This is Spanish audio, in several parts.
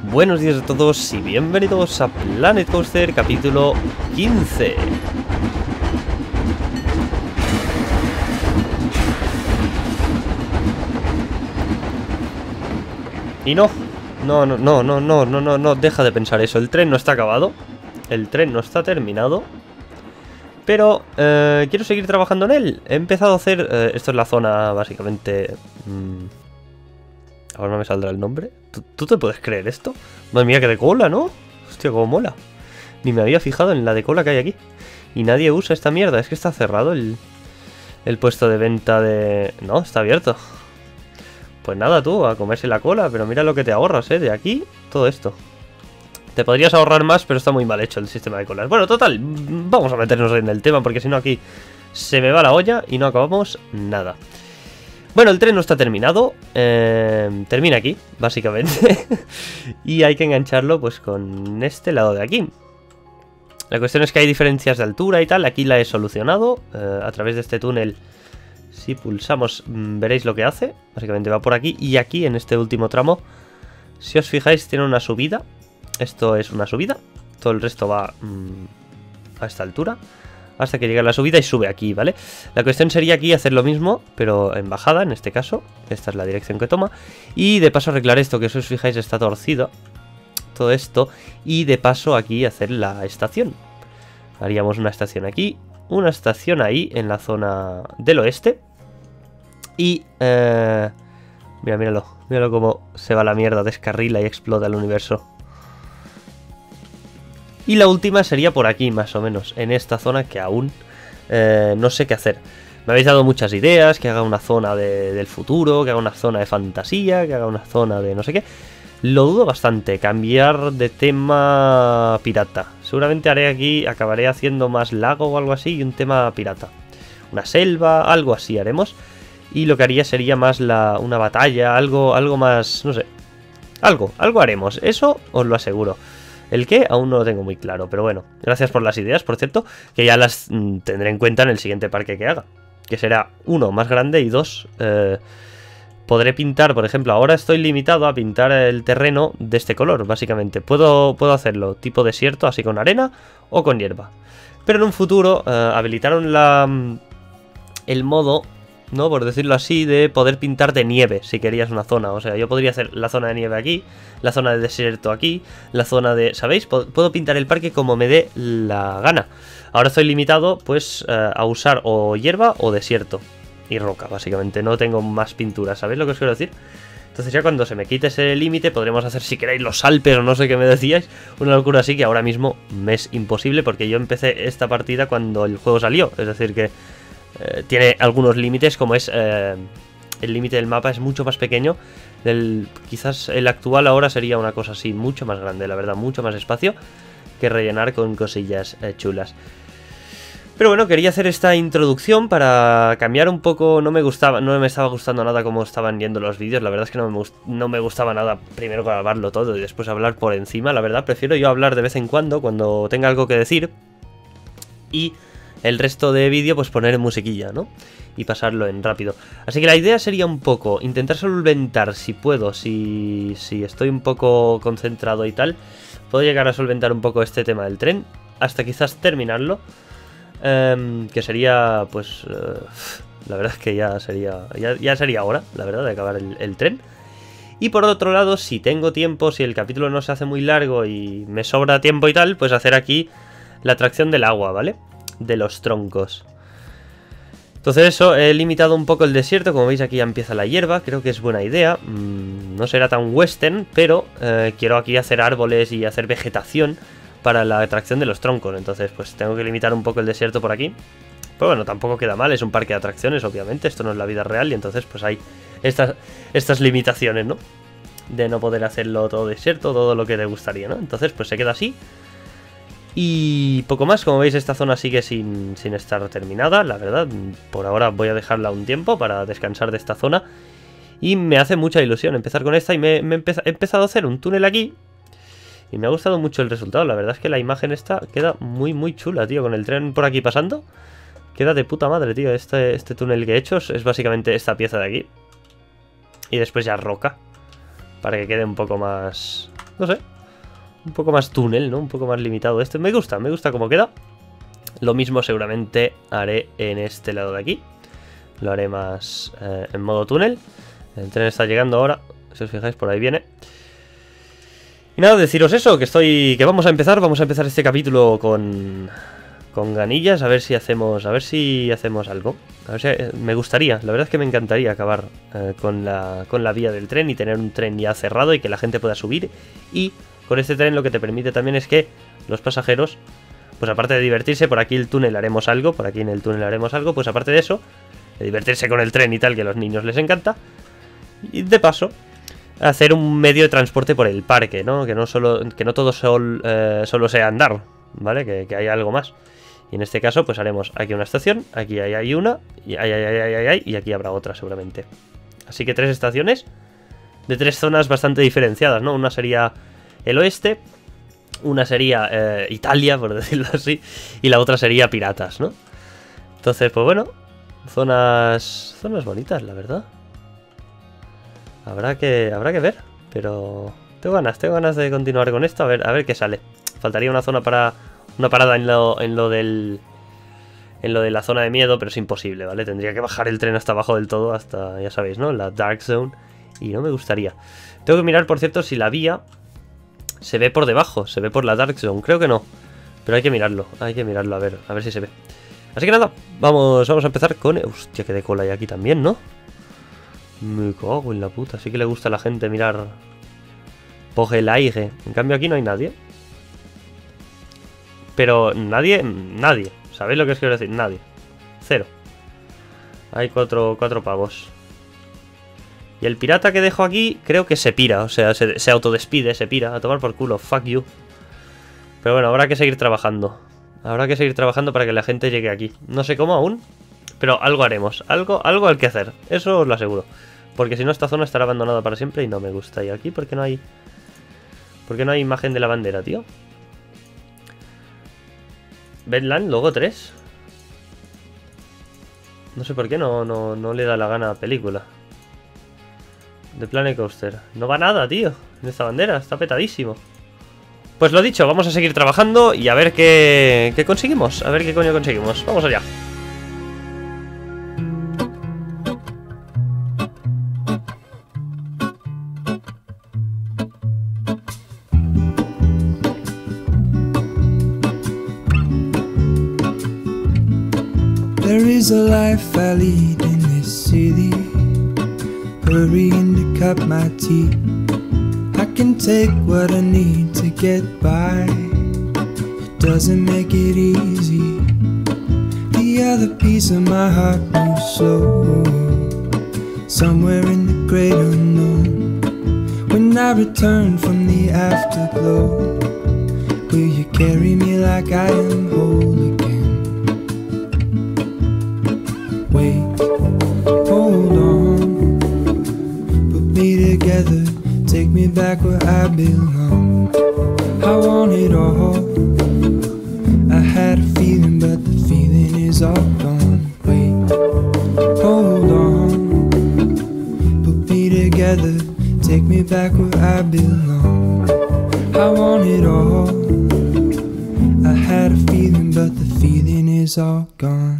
Buenos días a todos y bienvenidos a Planet Coaster capítulo 15. Y no, deja de pensar eso. El tren no está acabado, el tren no está terminado, pero quiero seguir trabajando en él. He empezado a hacer, esto es la zona básicamente... Ahora no me saldrá el nombre. ¿Tú te puedes creer esto? Madre mía, que de cola, ¿no? Hostia, cómo mola. Ni me había fijado en la de cola que hay aquí. Y nadie usa esta mierda. Es que está cerrado el puesto de venta de... No, está abierto. Pues nada, tú, a comerse la cola. Pero mira lo que te ahorras, de aquí, todo esto. Te podrías ahorrar más, pero está muy mal hecho el sistema de colas. Bueno, total, vamos a meternos en el tema, porque si no aquí se me va la olla y no acabamos nada. Bueno, el tren no está terminado, termina aquí, básicamente, y hay que engancharlo pues con este lado de aquí. La cuestión es que hay diferencias de altura y tal, aquí la he solucionado a través de este túnel. Si pulsamos veréis lo que hace, básicamente va por aquí y aquí en este último tramo, si os fijáis tiene una subida, esto es una subida, todo el resto va a esta altura. Hasta que llega la subida y sube aquí, ¿vale? La cuestión sería aquí hacer lo mismo, pero en bajada, en este caso. Esta es la dirección que toma. Y de paso arreglar esto, que si os fijáis está torcido. Todo esto. Y de paso aquí hacer la estación. Haríamos una estación aquí. Una estación ahí, en la zona del oeste. Y... míralo. Míralo cómo se va la mierda, descarrila y explota el universo. Y la última sería por aquí, más o menos, en esta zona que aún no sé qué hacer. Me habéis dado muchas ideas, que haga una zona del futuro, que haga una zona de fantasía, que haga una zona de no sé qué. Lo dudo bastante, cambiar de tema pirata. Seguramente haré aquí, acabaré haciendo más lago o algo así y un tema pirata. Una selva, algo así haremos. Y lo que haría sería más una batalla, algo más, no sé. Algo haremos, eso os lo aseguro. El qué aún no lo tengo muy claro, pero bueno, gracias por las ideas, por cierto, que ya las tendré en cuenta en el siguiente parque que haga. Que será, 1, más grande y 2, podré pintar, por ejemplo, ahora estoy limitado a pintar el terreno de este color, básicamente. Puedo hacerlo tipo desierto, así con arena o con hierba. Pero en un futuro habilitaron el modo... ¿no? Por decirlo así, de poder pintar de nieve, si querías una zona. O sea, yo podría hacer la zona de nieve aquí, la zona de desierto aquí, la zona de... ¿Sabéis? Puedo pintar el parque como me dé la gana. Ahora estoy limitado, pues, a usar o hierba o desierto. Y roca, básicamente. No tengo más pintura, ¿sabéis lo que os quiero decir? Entonces ya cuando se me quite ese límite, podremos hacer, si queréis, los Alpes o no sé qué me decíais. Una locura así que ahora mismo me es imposible, porque yo empecé esta partida cuando el juego salió. Es decir que... tiene algunos límites, como es el límite del mapa es mucho más pequeño. Quizás el actual ahora sería una cosa así, mucho más grande, la verdad, mucho más espacio que rellenar con cosillas chulas. Pero bueno, quería hacer esta introducción para cambiar un poco. No me estaba gustando nada cómo estaban yendo los vídeos. La verdad es que no me gustaba nada primero grabarlo todo y después hablar por encima. La verdad, prefiero yo hablar de vez en cuando tenga algo que decir. Y... el resto de vídeo pues poner musiquilla, ¿no? Y pasarlo en rápido. Así que la idea sería un poco intentar solventar, si puedo, si estoy un poco concentrado y tal, puedo llegar a solventar un poco este tema del tren, hasta quizás terminarlo, que sería, pues, la verdad es que ya sería hora, la verdad, de acabar el tren. Y por otro lado, si tengo tiempo, si el capítulo no se hace muy largo y me sobra tiempo y tal, pues hacer aquí la atracción del agua, ¿vale? De los troncos. Entonces eso, he limitado un poco el desierto. Como veis aquí ya empieza la hierba. Creo que es buena idea. No será tan western, pero quiero aquí hacer árboles y hacer vegetación para la atracción de los troncos. Entonces pues tengo que limitar un poco el desierto por aquí. Pero bueno, tampoco queda mal, es un parque de atracciones, obviamente. Esto no es la vida real y entonces pues hay estas limitaciones, ¿no? De no poder hacerlo todo desierto, todo lo que te gustaría, ¿no? Entonces pues se queda así. Y poco más, como veis esta zona sigue sin estar terminada, la verdad. Por ahora voy a dejarla un tiempo para descansar de esta zona. Y me hace mucha ilusión empezar con esta y he empezado a hacer un túnel aquí. Y me ha gustado mucho el resultado, la verdad es que la imagen esta queda muy chula, tío. Con el tren por aquí pasando, queda de puta madre, tío. Este túnel que he hecho es básicamente esta pieza de aquí. Y después ya roca, para que quede un poco más no sé, un poco más túnel, ¿no? Un poco más limitado este. Me gusta cómo queda. Lo mismo seguramente haré en este lado de aquí. Lo haré más en modo túnel. El tren está llegando ahora, si os fijáis, por ahí viene. Y nada, deciros eso, que vamos a empezar este capítulo con ganillas, a ver si hacemos algo. A ver si, me gustaría, la verdad es que me encantaría acabar con la vía del tren y tener un tren ya cerrado y que la gente pueda subir. Y con este tren lo que te permite también es que los pasajeros, pues aparte de divertirse, por aquí en el túnel haremos algo, pues aparte de eso, de divertirse con el tren y tal, que a los niños les encanta, y de paso hacer un medio de transporte por el parque, ¿no? Que no todo solo sea andar, ¿vale? Que haya algo más. Y en este caso, pues haremos aquí una estación, aquí hay una, y aquí habrá otra seguramente. Así que 3 estaciones de 3 zonas bastante diferenciadas, ¿no? Una sería el oeste, una sería Italia, por decirlo así, y la otra sería piratas, ¿no? Entonces, pues bueno, zonas bonitas, la verdad. Habrá que ver, pero tengo ganas de continuar con esto, a ver qué sale. Faltaría una zona para una parada en lo de la zona de miedo, pero es imposible, ¿vale? Tendría que bajar el tren hasta abajo del todo, hasta, ya sabéis, ¿no? La Dark Zone, y no me gustaría. Tengo que mirar, por cierto, si la vía se ve por debajo, se ve por la Dark Zone, creo que no, pero hay que mirarlo, a ver si se ve. Así que nada, vamos a empezar con... Hostia, que de cola hay aquí también, ¿no? Me cago en la puta, sí que le gusta a la gente mirar por el aire. En cambio aquí no hay nadie. Pero nadie, ¿sabéis lo que os quiero decir? Nadie. 0. Hay 4 pavos. Y el pirata que dejo aquí creo que se pira, o sea, se autodespide, se pira, a tomar por culo, fuck you. Pero bueno, habrá que seguir trabajando. Habrá que seguir trabajando para que la gente llegue aquí. No sé cómo aún, pero algo haremos. Algo hay que hacer, eso os lo aseguro. Porque si no, esta zona estará abandonada para siempre y no me gusta. Y aquí, ¿por qué no hay imagen de la bandera, tío? Bedland, logo 3. No sé por qué no le da la gana a la película. The Planet Coaster. No va nada, tío, en esta bandera, está petadísimo. Pues lo dicho, vamos a seguir trabajando y a ver qué conseguimos. A ver qué coño conseguimos. Vamos allá. There is a life I lead in this city, hurrying to cut my teeth. I can take what I need to get by, it doesn't make it easy. The other piece of my heart moves slow, somewhere in the great unknown. When I return from the afterglow, will you carry me like I am whole again? Wait, hold on, put me together, take me back where I belong. I want it all, I had a feeling but the feeling is all gone. Wait, hold on, put me together, take me back where I belong. I want it all, I had a feeling but the feeling is all gone.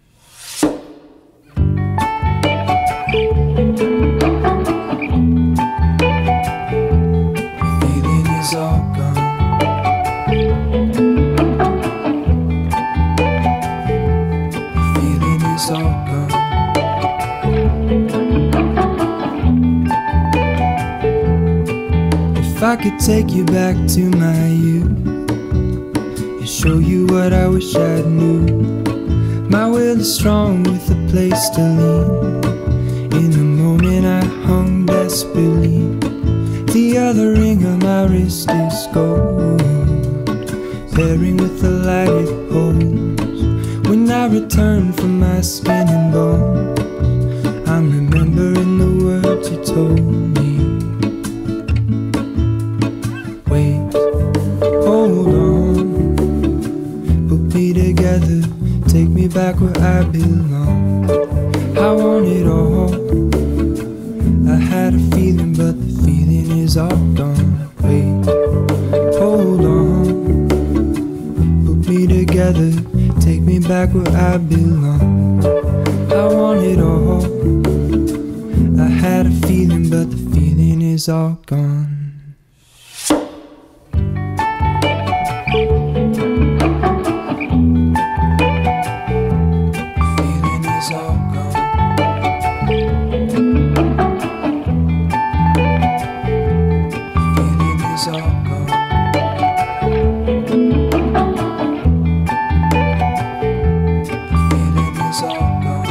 If I could take you back to my youth and show you what I wish I knew, my will is strong with a place to lean. In the moment I hung desperately, the other ring on my wrist is gold, pairing with the light it holds. When I return from my skin and bones, I'm remembering the words you told me. Wait, hold on, put me together, take me back where I belong. I want it all, I had a feeling but the feeling is all gone. Wait, together, take me back where I belong. I want it all. I had a feeling, but the feeling is all gone. Feeling is all gone. Feeling is all gone. Feeling is all gone.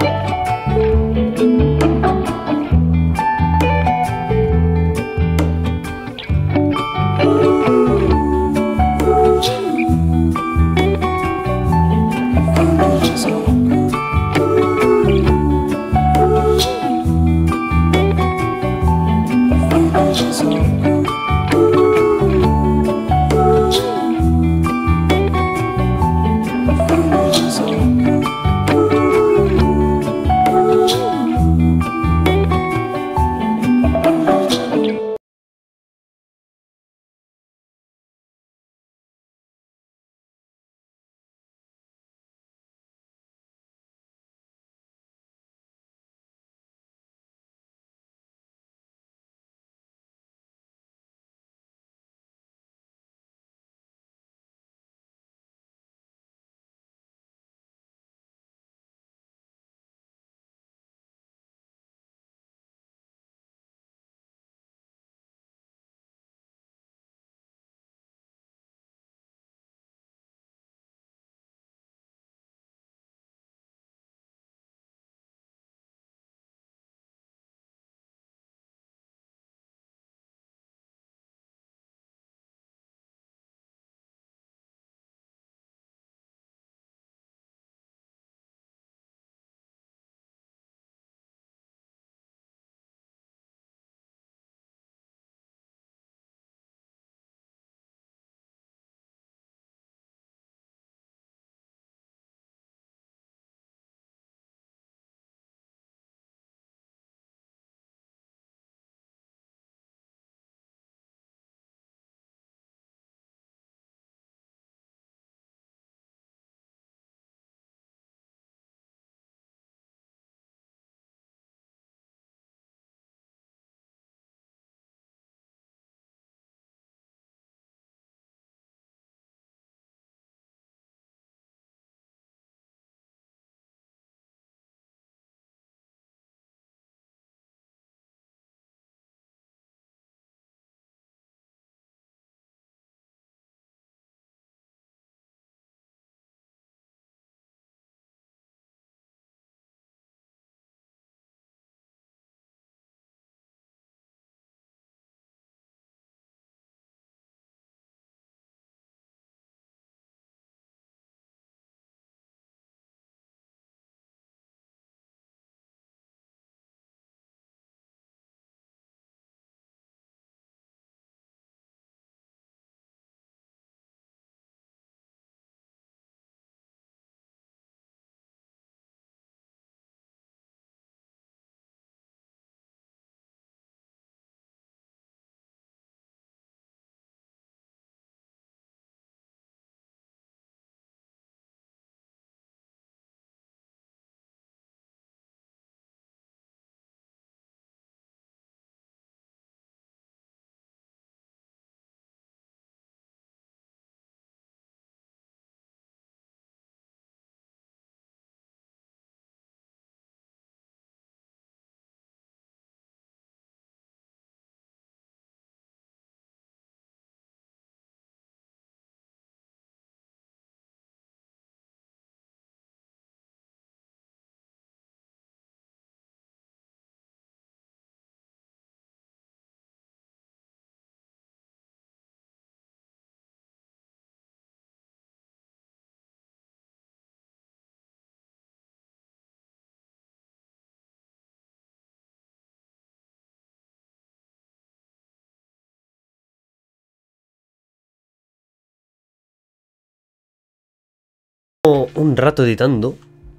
Un rato editando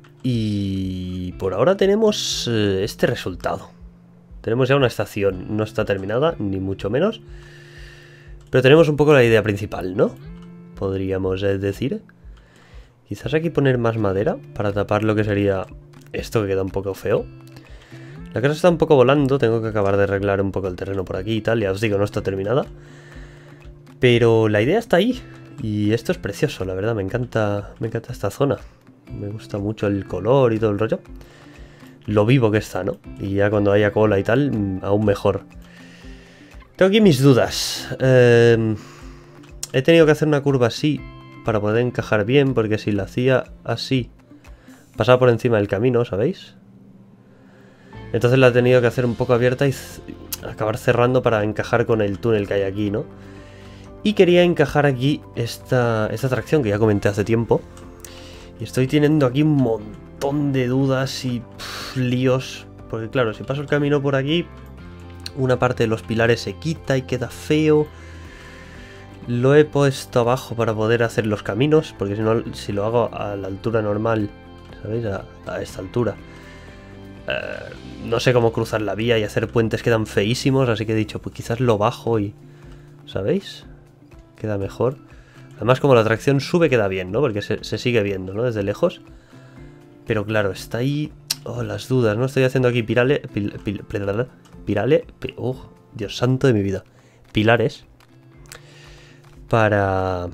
y por ahora tenemos este resultado. Tenemos ya una estación, no está terminada, ni mucho menos, pero tenemos un poco la idea principal, ¿no? Podríamos decir. Quizás aquí poner más madera para tapar lo que sería esto que queda un poco feo. La casa está un poco volando, tengo que acabar de arreglar un poco el terreno por aquí y tal. Ya os digo, no está terminada. Pero la idea está ahí. Y esto es precioso, la verdad, me encanta esta zona. Me gusta mucho el color y todo el rollo. Lo vivo que está, ¿no? Y ya cuando haya cola y tal, aún mejor. Tengo aquí mis dudas. He tenido que hacer una curva así para poder encajar bien, porque si la hacía así, pasaba por encima del camino, ¿sabéis? Entonces la he tenido que hacer un poco abierta y acabar cerrando para encajar con el túnel que hay aquí, ¿no? Y quería encajar aquí esta atracción que ya comenté hace tiempo. Y estoy teniendo aquí un montón de dudas y líos. Porque claro, si paso el camino por aquí, una parte de los pilares se quita y queda feo. Lo he puesto abajo para poder hacer los caminos, porque si no, si lo hago a la altura normal, ¿sabéis? A esta altura. No sé cómo cruzar la vía y hacer puentes, quedan feísimos, así que he dicho, pues quizás lo bajo y... ¿sabéis? Queda mejor. Además, como la atracción sube, queda bien, ¿no? Porque se sigue viendo, ¿no? Desde lejos. Pero claro, está ahí... Oh, las dudas, ¿no? Estoy haciendo aquí Dios santo de mi vida. Pilares. Para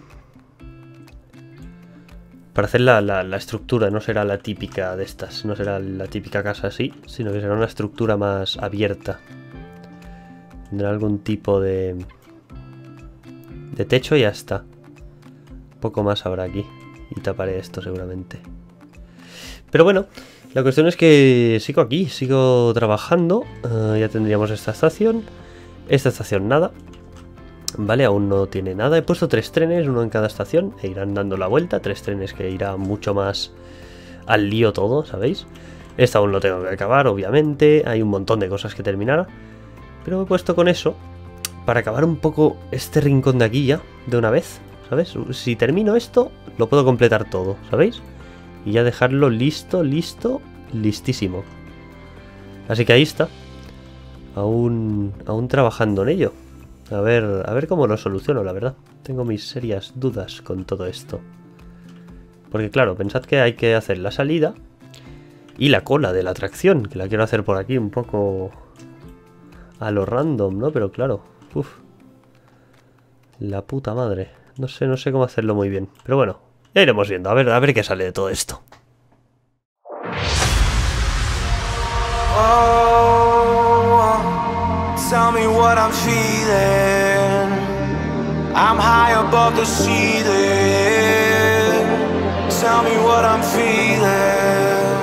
hacer la estructura. No será la típica de estas. No será la típica casa así, sino que será una estructura más abierta. Tendrá algún tipo de techo y ya está. Poco más habrá aquí. Y taparé esto seguramente. Pero bueno, la cuestión es que sigo aquí, sigo trabajando. Ya tendríamos esta estación. Esta estación nada. Vale, aún no tiene nada. He puesto 3 trenes, uno en cada estación. E irán dando la vuelta. 3 trenes que irá mucho más al lío todo, ¿sabéis? Esta aún lo tengo que acabar, obviamente. Hay un montón de cosas que terminar. Pero he puesto con eso para acabar un poco este rincón de aquí ya, de una vez, ¿sabes? Si termino esto, lo puedo completar todo, ¿sabéis? Y ya dejarlo listo, listísimo. Así que ahí está. Aún trabajando en ello. A ver cómo lo soluciono, la verdad. Tengo mis serias dudas con todo esto. Porque claro, pensad que hay que hacer la salida y la cola de la atracción, que la quiero hacer por aquí un poco a lo random, ¿no? Pero claro, la puta madre. No sé cómo hacerlo muy bien. Pero bueno, ya iremos viendo. A ver qué sale de todo esto. Tell me what I'm feeling. I'm high above the ceiling. Tell me what I'm feeling.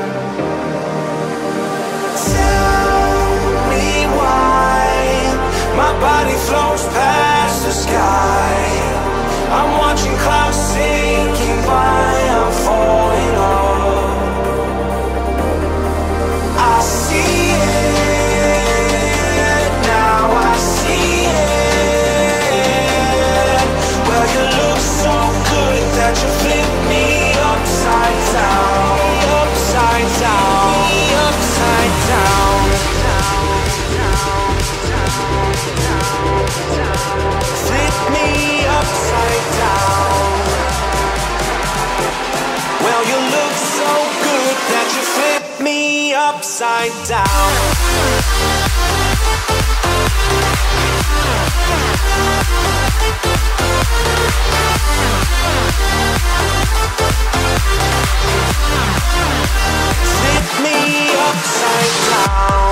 Tell me why my body floats past the sky. I'm watching clouds sinking by. I'm falling off. I see it. That you flip me upside down, upside down, upside down. Flip me upside down. Well, you look so good that you flip me upside down. Flip me upside down.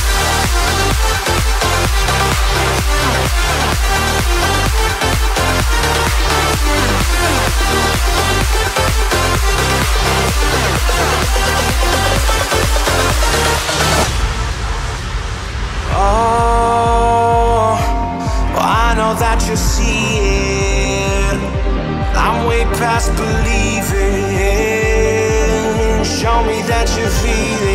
Oh, well, I know that you see it. I'm way past believing. Show me that you feel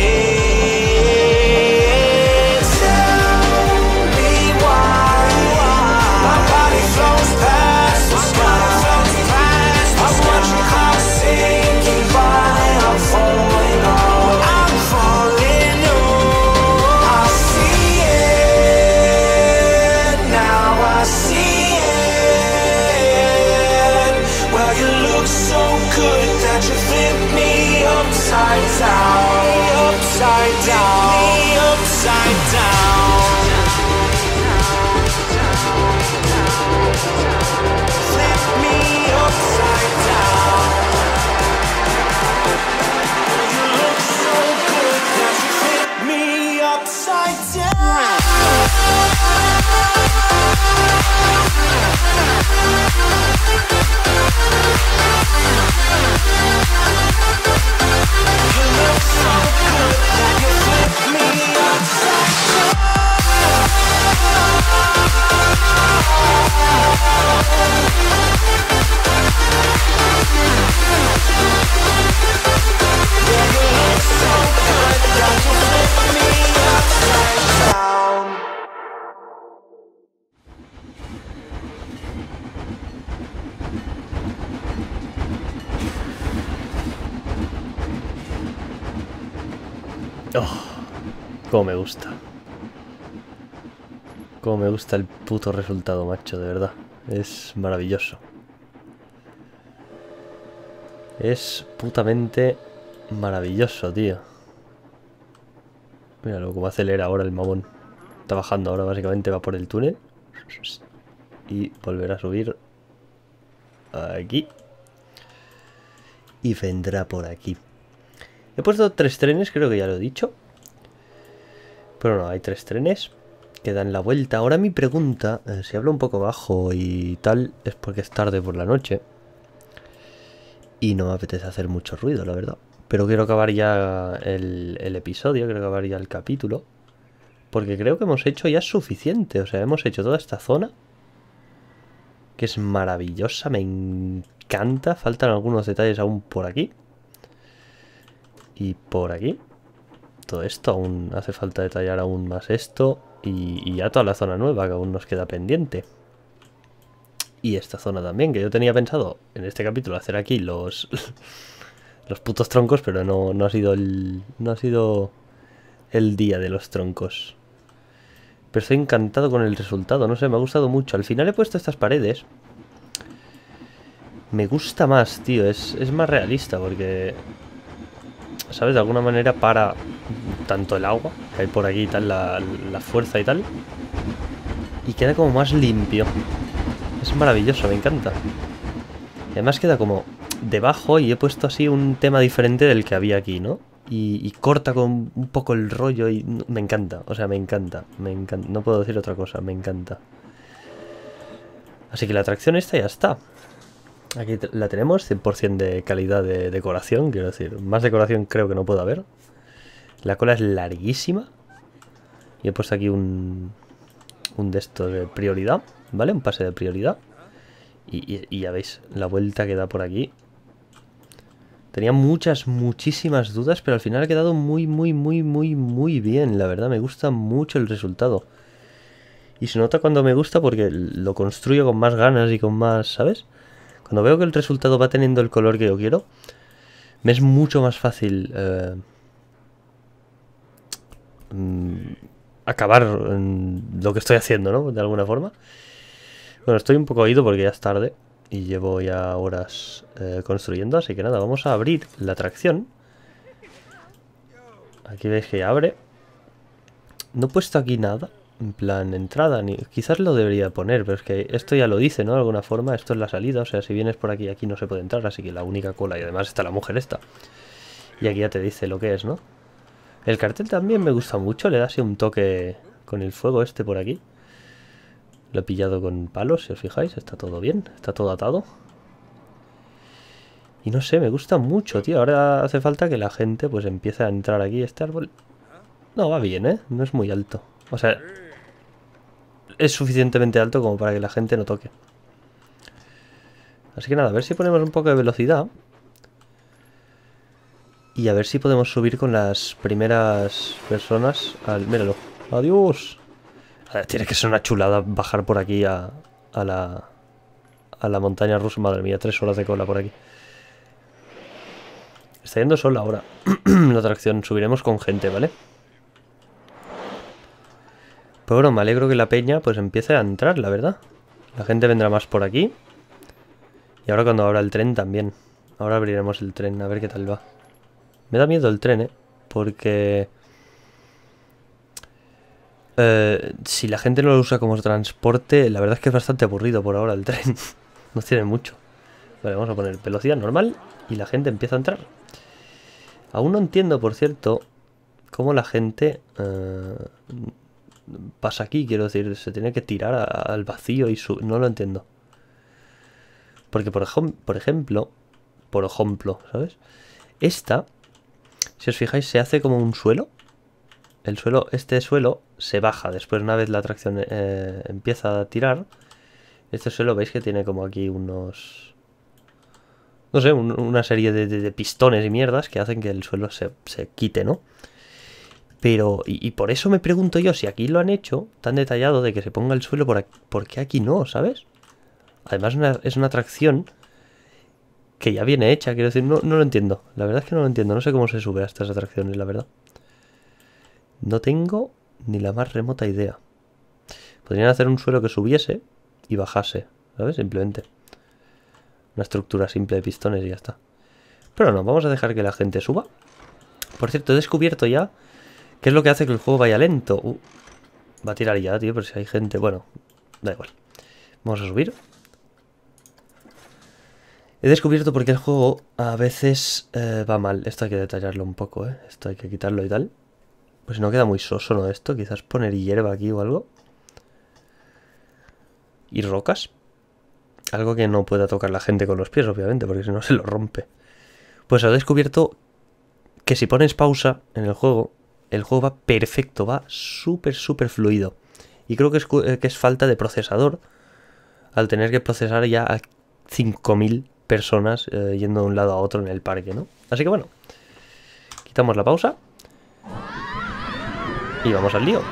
it. Tell me why my body flows past the sky. I'm watching clouds sinking by. I'm falling on. I'm falling on. I see it now. I see it. Well, you look so good. Oh, cómo me gusta. Cómo me gusta el puto resultado, macho, de verdad. Es maravilloso. Es putamente maravilloso, tío. Míralo cómo acelera ahora el mamón. Está bajando ahora, básicamente va por el túnel. Y volverá a subir aquí. Y vendrá por aquí. He puesto 3 trenes, creo que ya lo he dicho. Pero no, hay 3 trenes que dan la vuelta. Ahora mi pregunta, si hablo un poco bajo y tal, es porque es tarde por la noche. Y no me apetece hacer mucho ruido, la verdad. Pero quiero acabar ya el episodio, quiero acabar ya el capítulo. Porque creo que hemos hecho ya suficiente. O sea, hemos hecho toda esta zona, que es maravillosa, me encanta. Faltan algunos detalles aún por aquí. Y por aquí. Todo esto, aún hace falta detallar aún más esto. Y ya toda la zona nueva que aún nos queda pendiente. Y esta zona también, que yo tenía pensado en este capítulo hacer aquí los putos troncos, pero no ha sido el día de los troncos. Pero estoy encantado con el resultado, no sé, me ha gustado mucho. Al final he puesto estas paredes. Me gusta más, tío, es más realista porque, ¿sabes? De alguna manera para tanto el agua que hay por aquí y tal, la fuerza y tal. Y queda como más limpio. Es maravilloso, me encanta. Y además queda como debajo y he puesto así un tema diferente del que había aquí, ¿no? Y corta con un poco el rollo y me encanta, o sea, me encanta, no puedo decir otra cosa, me encanta. Así que la atracción esta ya está. Aquí la tenemos, 100% de calidad de decoración, quiero decir, más decoración creo que no puedo haber. La cola es larguísima. Y he puesto aquí un de estos de prioridad, ¿vale? Un pase de prioridad. Y ya veis, la vuelta que da por aquí. Tenía muchísimas dudas, pero al final ha quedado muy bien, la verdad. Me gusta mucho el resultado. Y se nota cuando me gusta porque lo construyo con más ganas y con más, ¿sabes? Cuando veo que el resultado va teniendo el color que yo quiero, me es mucho más fácil acabar lo que estoy haciendo, ¿no? De alguna forma. Bueno, estoy un poco oído porque ya es tarde y llevo ya horas construyendo, así que nada, vamos a abrir la atracción. Aquí veis que abre. No he puesto aquí nada, en plan entrada, ni quizás lo debería poner, pero es que esto ya lo dice, ¿no? De alguna forma, esto es la salida, o sea, si vienes por aquí no se puede entrar, así que la única cola, y además está la mujer esta. Y aquí ya te dice lo que es, ¿no? El cartel también me gusta mucho, le da así un toque con el fuego este por aquí. Lo he pillado con palos, si os fijáis, está todo bien, está todo atado. Y no sé, me gusta mucho, tío. Ahora hace falta que la gente pues empiece a entrar aquí. Este árbol... No, va bien, ¿eh? No es muy alto. O sea, es suficientemente alto como para que la gente no toque. Así que nada, a ver si ponemos un poco de velocidad. Y a ver si podemos subir con las primeras personas al... Míralo. ¡Adiós! A ver, tiene que ser una chulada bajar por aquí a la montaña rusa. Madre mía, 3 horas de cola por aquí. Está yendo sola ahora la atracción. Subiremos con gente, ¿vale? Pero bueno, me alegro que la peña pues empiece a entrar, la verdad. La gente vendrá más por aquí. Y ahora cuando abra el tren también. Ahora abriremos el tren, a ver qué tal va. Me da miedo el tren, porque... si la gente no lo usa como transporte, la verdad es que es bastante aburrido por ahora el tren. No tiene mucho. Vale, vamos a poner velocidad normal y la gente empieza a entrar. Aún no entiendo, por cierto, cómo la gente pasa aquí, quiero decir, se tiene que tirar al vacío y no lo entiendo. Porque, por ejemplo, ¿sabes? Esta, si os fijáis, se hace como un suelo. Este suelo se baja después, una vez la atracción empieza a tirar. Este suelo veis que tiene como aquí unos... No sé, una serie de pistones y mierdas que hacen que el suelo se quite, ¿no? Pero, y por eso me pregunto yo, si aquí lo han hecho tan detallado de que se ponga el suelo, ¿por qué aquí no, sabes? Además es una atracción que ya viene hecha, quiero decir, no lo entiendo. La verdad es que no lo entiendo, no sé cómo se sube a estas atracciones, la verdad. No tengo ni la más remota idea. Podrían hacer un suelo que subiese y bajase, ¿sabes? Simplemente. Una estructura simple de pistones y ya está. Pero no, vamos a dejar que la gente suba. Por cierto, he descubierto ya qué es lo que hace que el juego vaya lento. Va a tirar ya, tío, pero si hay gente... Bueno, da igual. Vamos a subir. He descubierto por qué el juego a veces va mal. Esto hay que detallarlo un poco, ¿eh? Esto hay que quitarlo y tal. Pues si no queda muy soso, ¿no? Esto, quizás poner hierba aquí o algo. Y rocas. Algo que no pueda tocar la gente con los pies, obviamente, porque si no se lo rompe. Pues he descubierto que si pones pausa en el juego va perfecto, va súper fluido. Y creo que es falta de procesador al tener que procesar ya a 5000 personas yendo de un lado a otro en el parque, ¿no? Así que bueno, quitamos la pausa y vamos al lío.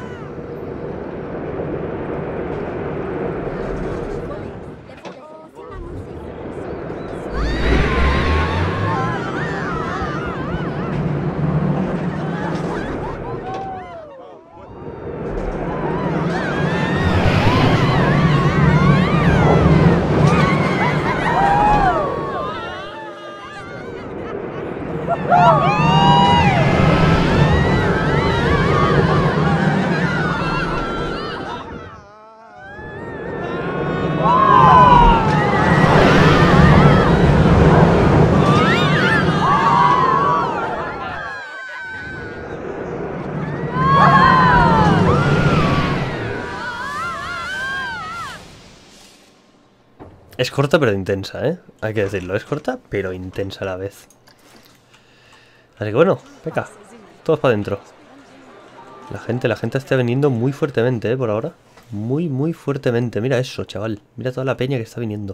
Es corta pero intensa, ¿eh? Hay que decirlo, es corta pero intensa a la vez. Así que bueno, venga, todos para adentro. La gente está viniendo muy fuertemente, ¿eh? Por ahora. Muy fuertemente. Mira eso, chaval. Mira toda la peña que está viniendo.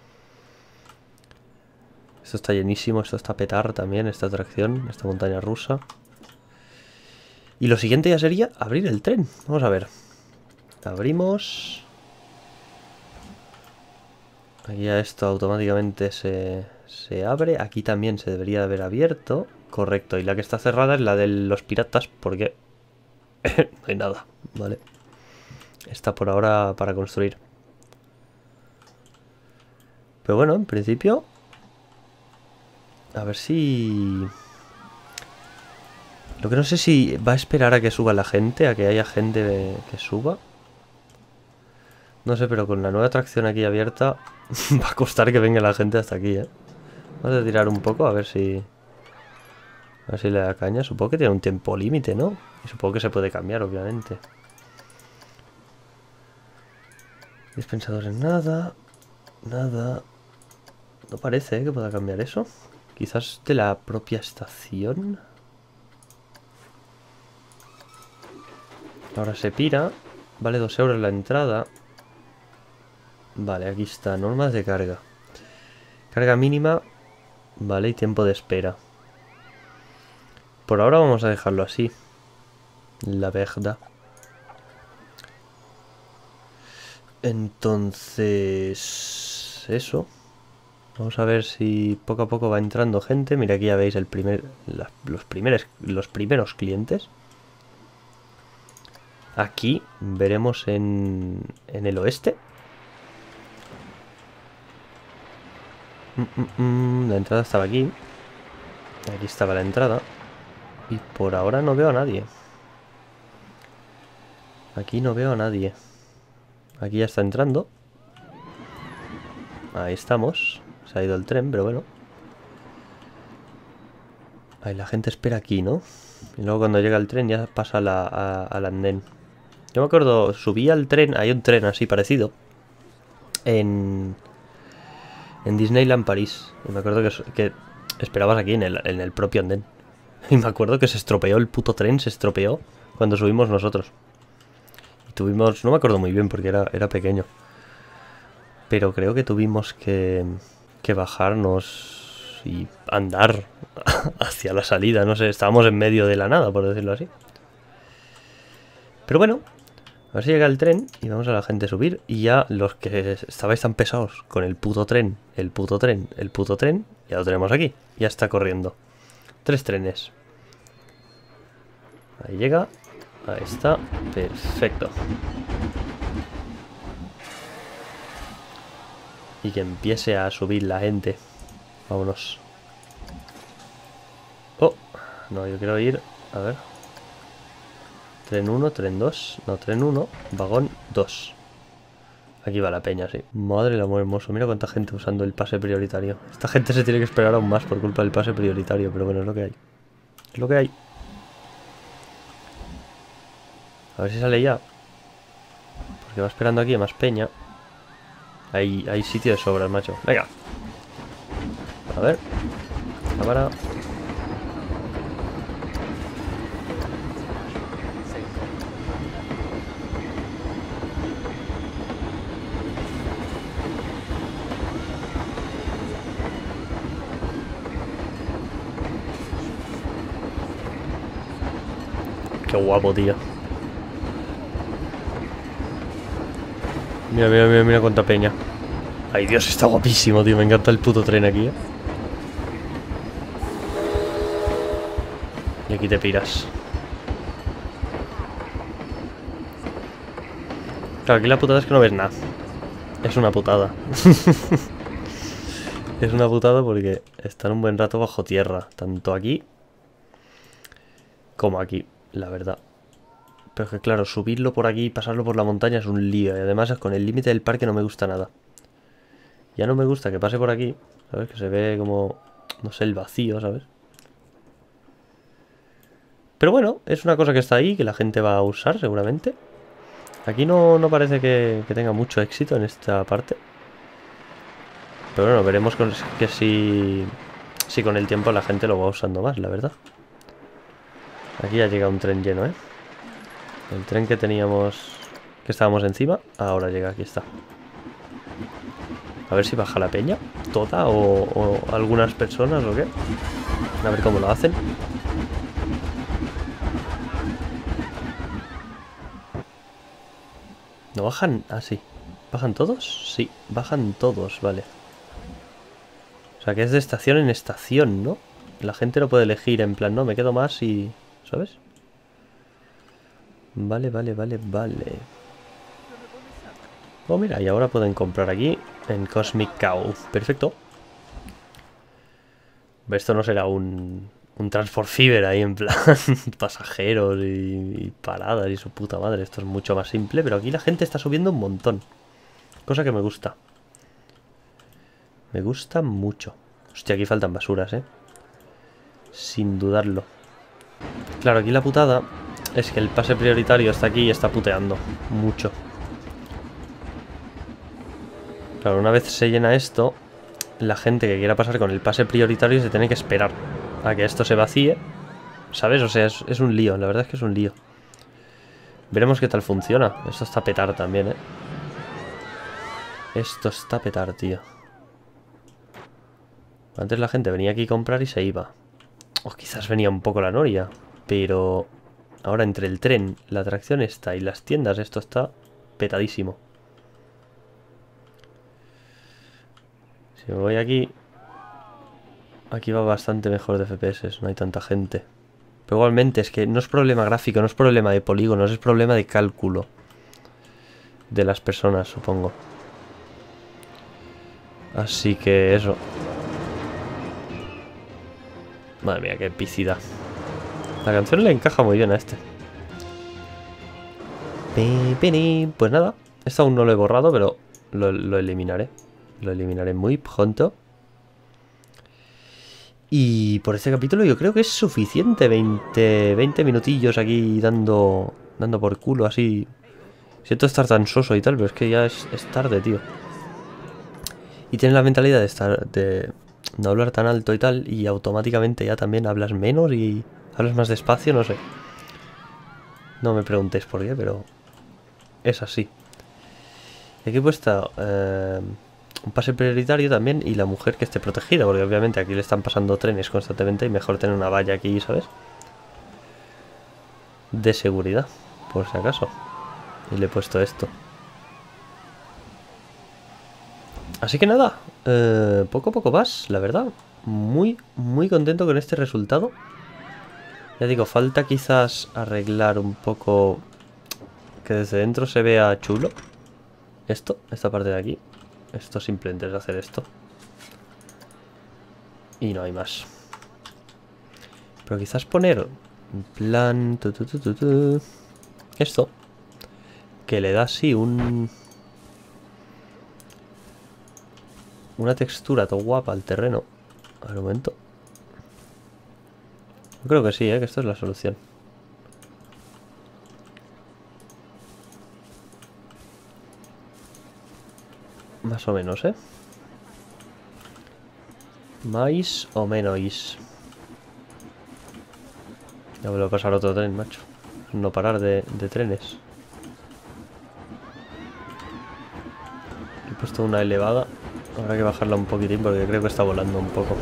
Esto está llenísimo, esto está a petar también, esta atracción, esta montaña rusa. Y lo siguiente ya sería abrir el tren. Vamos a ver. Abrimos... Aquí ya esto automáticamente se abre. Aquí también se debería de haber abierto. Correcto. Y la que está cerrada es la de los piratas porque no hay nada. Vale. Está por ahora para construir. Pero bueno, en principio... A ver si... Lo que no sé si va a esperar a que suba la gente, a que haya gente que suba. No sé, pero con la nueva atracción aquí abierta va a costar que venga la gente hasta aquí, ¿eh? Vamos a tirar un poco a ver si... A ver si le da caña. Supongo que tiene un tiempo límite, ¿no? Y supongo que se puede cambiar, obviamente. Dispensadores, nada. Nada. No parece, ¿eh? Que pueda cambiar eso. Quizás de la propia estación. Ahora se pira. Vale 2 euros la entrada. Vale, aquí está. Normas de carga. Carga mínima. Vale, y tiempo de espera. Por ahora vamos a dejarlo así. La verdad. Entonces... Eso. Vamos a ver si poco a poco va entrando gente. Mira, aquí ya veis los primeros clientes. Aquí veremos en el oeste. La entrada estaba aquí. Aquí estaba la entrada. Y por ahora no veo a nadie. Aquí no veo a nadie. Aquí ya está entrando. Ahí estamos. Se ha ido el tren, pero bueno. Ahí la gente espera aquí, ¿no? Y luego cuando llega el tren ya pasa al andén. Yo me acuerdo, subí al tren. Hay un tren así parecido en Disneyland París. Y me acuerdo que esperabas aquí en el propio andén. Y me acuerdo que se estropeó el puto tren. Se estropeó cuando subimos nosotros. Y tuvimos... No me acuerdo muy bien porque era pequeño. Pero creo que tuvimos que bajarnos y andar hacia la salida. No sé, estábamos en medio de la nada, por decirlo así. Pero bueno, a ver si llega el tren y vamos a la gente subir. Y ya los que estabais tan pesados con el puto tren, ya lo tenemos aquí. Ya está corriendo. 3 trenes. Ahí llega. Ahí está. Perfecto. Y que empiece a subir la gente. Vámonos. Oh, no, yo quiero ir. A ver. Tren 1, tren 2. No, tren 1, vagón 2. Aquí va la peña, sí. Madre del amor hermoso. Mira cuánta gente usando el pase prioritario. Esta gente se tiene que esperar aún más por culpa del pase prioritario. Pero bueno, es lo que hay. Es lo que hay. A ver si sale ya. Porque va esperando aquí más peña. Hay sitio de sobras, macho. Venga. A ver. Cámara. Qué guapo, tío. Mira, mira, mira, mira cuánta peña. Ay, Dios, está guapísimo, tío. Me encanta el puto tren aquí, ¿eh? Y aquí te piras. Claro, aquí la putada es que no ves nada. Es una putada. Es una putada porque están un buen rato bajo tierra. Tanto aquí como aquí, la verdad. Pero es que claro, subirlo por aquí y pasarlo por la montaña es un lío. Y además con el límite del parque no me gusta nada. Ya no me gusta que pase por aquí, ¿sabes? Que se ve como, no sé, el vacío, ¿sabes? Pero bueno, es una cosa que está ahí, que la gente va a usar seguramente. Aquí no parece que tenga mucho éxito en esta parte. Pero bueno, veremos que si con el tiempo la gente lo va usando más, la verdad. Aquí ya llega un tren lleno, ¿eh? El tren que teníamos, que estábamos encima, ahora llega, aquí está. A ver si baja la peña, toda o algunas personas o qué. A ver cómo lo hacen. ¿No bajan? Ah, sí. ¿Bajan todos? Sí, bajan todos, vale. O sea que es de estación en estación, ¿no? La gente no puede elegir en plan, no, me quedo más y... ¿sabes? Vale, vale, vale, vale. Oh, mira, y ahora pueden comprar aquí en Cosmic Cow. Perfecto. Esto no será un Transport Fever ahí en plan pasajeros y paradas y su puta madre. Esto es mucho más simple, pero aquí la gente está subiendo un montón. Cosa que me gusta. Me gusta mucho. Hostia, aquí faltan basuras, ¿eh? Sin dudarlo. Claro, aquí la putada es que el pase prioritario está aquí y está puteando mucho. Claro, una vez se llena esto, la gente que quiera pasar con el pase prioritario se tiene que esperar a que esto se vacíe, ¿sabes? O sea, es un lío, la verdad es que es un lío. Veremos qué tal funciona. Esto está a petar también, ¿eh? Esto está a petar, tío. Antes la gente venía aquí a comprar y se iba. O quizás venía un poco la noria, pero ahora entre el tren, la atracción esta y las tiendas, esto está petadísimo. Si me voy aquí... Aquí va bastante mejor de FPS, no hay tanta gente. Pero igualmente es que no es problema gráfico, no es problema de polígonos, es problema de cálculo de las personas, supongo. Así que eso. Madre mía, qué epicidad. La canción le encaja muy bien a este. Pues nada, esto aún no lo he borrado, pero lo eliminaré. Lo eliminaré muy pronto. Y por este capítulo yo creo que es suficiente. 20 minutillos aquí dando por culo así. Siento estar tan soso y tal, pero es que ya es tarde, tío. Y tienes la mentalidad de no hablar tan alto y tal, y automáticamente ya también hablas menos y hablas más despacio, no sé. No me preguntéis por qué, pero es así. Y aquí he puesto un pase prioritario también y la mujer que esté protegida, porque obviamente aquí le están pasando trenes constantemente y mejor tener una valla aquí, ¿sabes? De seguridad, por si acaso. Y le he puesto esto. Así que nada, poco a poco vas, la verdad. Muy, muy contento con este resultado. Ya digo, falta quizás arreglar un poco que desde dentro se vea chulo. Esta parte de aquí. Esto simplemente es hacer esto. Y no hay más. Pero quizás poner en plan... esto. Que le da así una textura todo guapa al terreno. A ver, un momento. Yo creo que sí, que esto es la solución. Más o menos, Más o menos. Ya vuelvo a pasar otro tren, macho. No parar de trenes. He puesto una elevada. Habrá que bajarla un poquitín porque creo que está volando un poco.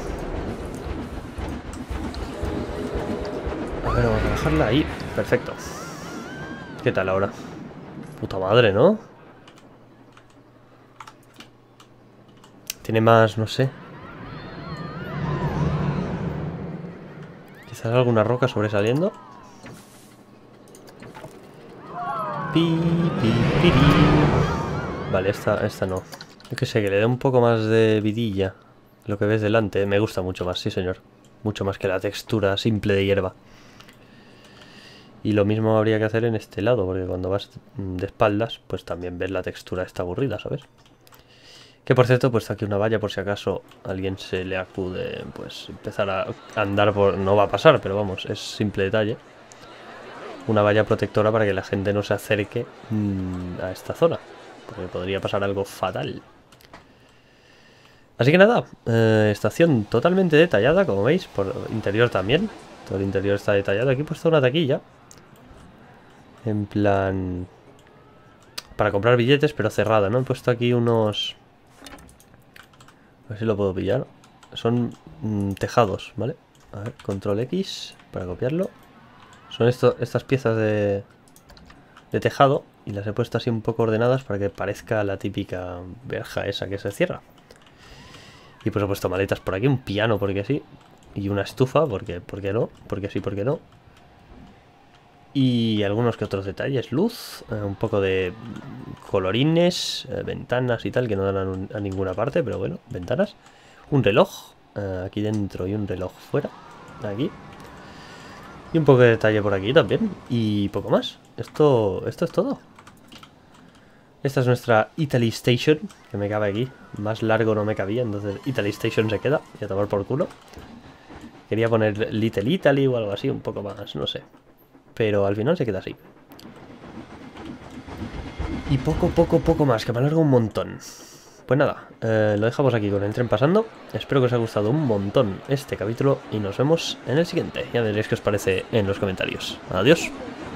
A ver, vamos a bajarla ahí. Perfecto. ¿Qué tal ahora? Puta madre, ¿no? Tiene más, no sé. Quizás alguna roca sobresaliendo. Vale, esta no. Yo que sé, que le dé un poco más de vidilla. Lo que ves delante, me gusta mucho más, sí señor. Mucho más que la textura simple de hierba. Y lo mismo habría que hacer en este lado, porque cuando vas de espaldas, pues también ves la textura esta aburrida, ¿sabes? Que por cierto, he puesto aquí una valla por si acaso a alguien se le acude, pues empezar a andar por... No va a pasar, pero vamos, es simple detalle. Una valla protectora para que la gente no se acerque a esta zona, porque podría pasar algo fatal. Así que nada, estación totalmente detallada, como veis, por interior también. Todo el interior está detallado. Aquí he puesto una taquilla. En plan... para comprar billetes, pero cerrada, ¿no? He puesto aquí unos... a ver si lo puedo pillar. Son tejados, ¿vale? A ver, control X para copiarlo. Son estas piezas de tejado. Y las he puesto así un poco ordenadas para que parezca la típica verja esa que se cierra. Y pues he puesto maletas por aquí, un piano porque sí. Y una estufa porque no. Porque sí, porque no. Y algunos que otros detalles. Luz, un poco de colorines, ventanas y tal, que no dan a ninguna parte, pero bueno, ventanas. Un reloj aquí dentro y un reloj fuera. Aquí. Y un poco de detalle por aquí también. Y poco más. Esto es todo. Esta es nuestra Italy Station, que me cabe aquí. Más largo no me cabía, entonces Italy Station se queda. Y a tomar por culo. Quería poner Little Italy o algo así, un poco más, no sé. Pero al final se queda así. Y poco más, que me alargo un montón. Pues nada, lo dejamos aquí con el tren pasando. Espero que os haya gustado un montón este capítulo y nos vemos en el siguiente. Ya veréis qué os parece en los comentarios. Adiós.